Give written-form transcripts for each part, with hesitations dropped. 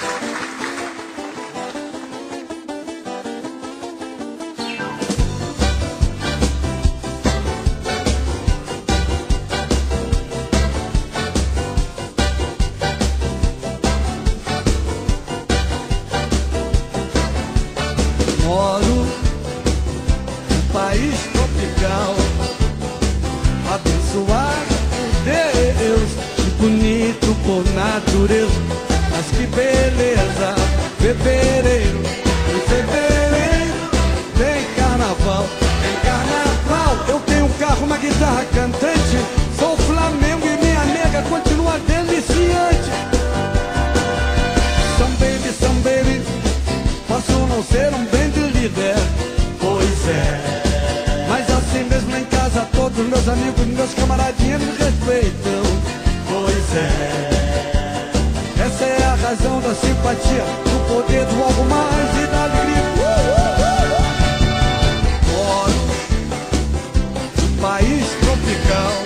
Moro num país tropical, abençoado por Deus, e bonito por natureza. Mas que beleza, fevereiro, em fevereiro tem carnaval, tem carnaval. Eu tenho um carro, uma guitarra cantante, sou Flamengo e minha nega continua deliciante. Some baby, posso não ser um band líder, pois é, mas assim mesmo em casa todos meus amigos, meus camaradinhos me respeitam, pois é. Essa é a razão da simpatia, do poder do algo mais e da alegria. Moro num país tropical,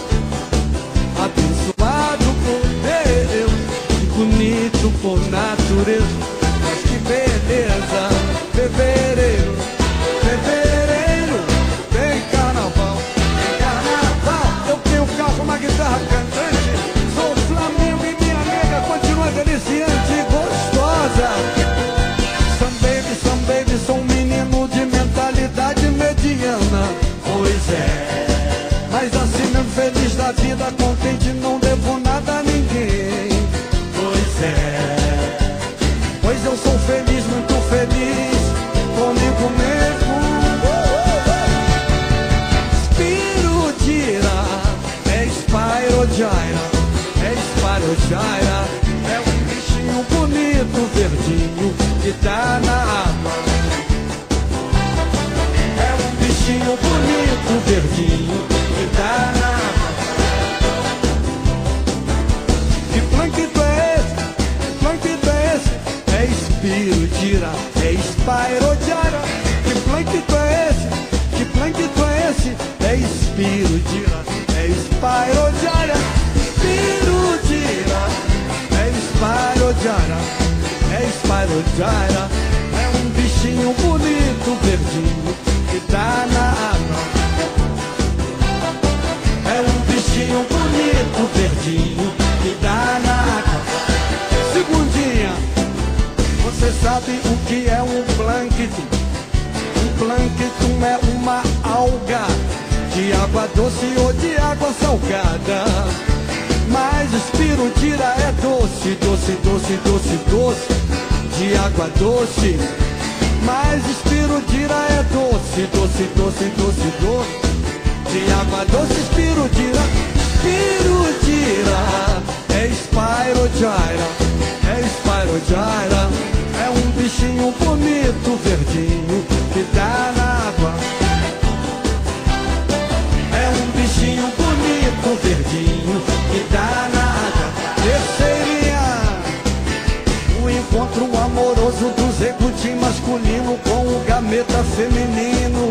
abençoado por Deus, e bonito por natureza. Mas que beleza, fevereiro, fevereiro tem carnaval, tem carnaval. Eu tenho um carro, uma guitarra cantante, sou Flamengo e minha nega continua deliciante e gostosa. Some baby, sou um menino de mentalidade mediana, pois é, mas assim mesmo feliz da vida, contente, não devo nada a ninguém, pois é. Pois eu sou feliz, muito feliz comigo mesmo. Spirudira, é Spyrogyra, é Spyrogyra. É um bichinho bonito, verdinho, que tá na água. É um bichinho bonito, verdinho, que tá na água. Que plâncton é esse? Que plâncton é esse? É Spirudira, é Spyrogyra. Que plâncton é esse? Que plâncton é esse? É Spirudira, é Spyrogyra. Spirudira, é Spyrogyra, é Spyrogyra. É um bichinho bonito, verdinho, que tá na água. É um bichinho bonito, verdinho, que tá na água. Segundinha, você sabe o que é um plâncton? Um plâncton é uma alga de água doce ou de água salgada. Mas Spirudira é doce, doce, doce, doce, doce, de água doce. Mas Spirudira é doce, doce, doce, doce, doce, de água doce. Spirudira, Spirudira, é Spyrogyra, é Spyrogyra. É um bichinho bonito, verdinho, que tá na água. É um bichinho bonito, verdinho, que tá na água. Terceirinha, o encontro amoroso do zegutim masculino com o gameta feminino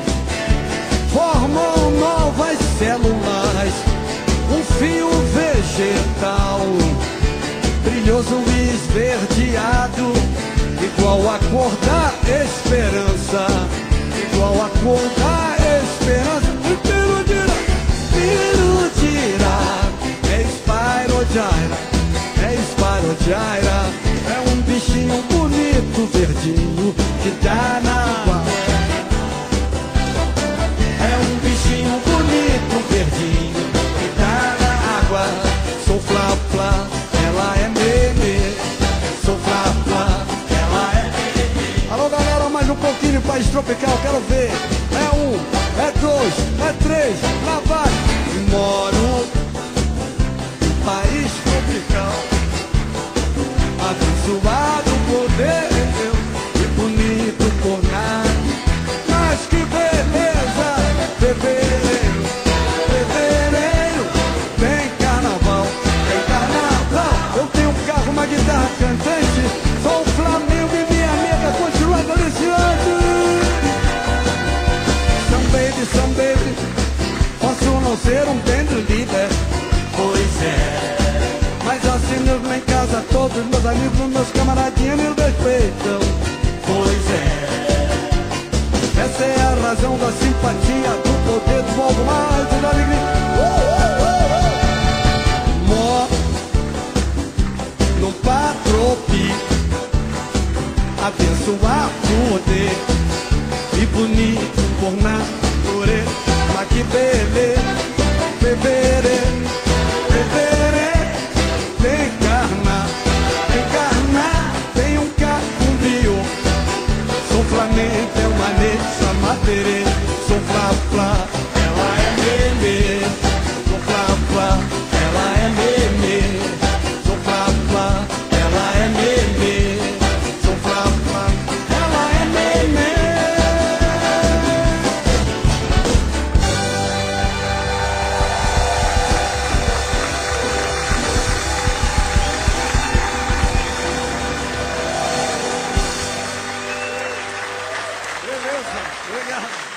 formam novas células, um fio vegetal brilhoso e esverdeado, igual a cor da esperança, igual a cor da esperança. Spirudira, Spirudira, é Spyrogyra, é Spyrogyra. É um bichinho bonito, verdinho, que tá na água. É um bichinho bonito, verdinho, que tá na água. Sou Flá-Flá, ela é meme. Sou Flá-Flá, ela é meme. Alô galera, mais um pouquinho, país tropical, quero ver. É um, é dois, é três, lá vai. Moro no país tropical, abençoado por Deus e bonito por nada. Mas que beleza, fevereiro, fevereiro tem carnaval, tem carnaval. Eu tenho um carro, uma guitarra cantante, sou o Flamengo e minha nega continua deliciante. lá em casa todos meus amigos, meus camaradinhos me respeitam. Pois é, essa é a razão da simpatia, do poder do algo mais e da alegria. Mó no patropi, abençoar poder e bonito por natureza. Mas que beleza, beberê, beberê, tem encarnar, tem um cacumbio. Sou Flamengo, é uma nexa, materê, sou flá-flá, ela é meme. Sou flá-flá, ela é meme. Sou flá-flá, ela é meme. Sou flá-flá, ela é meme. Beleza, obrigado.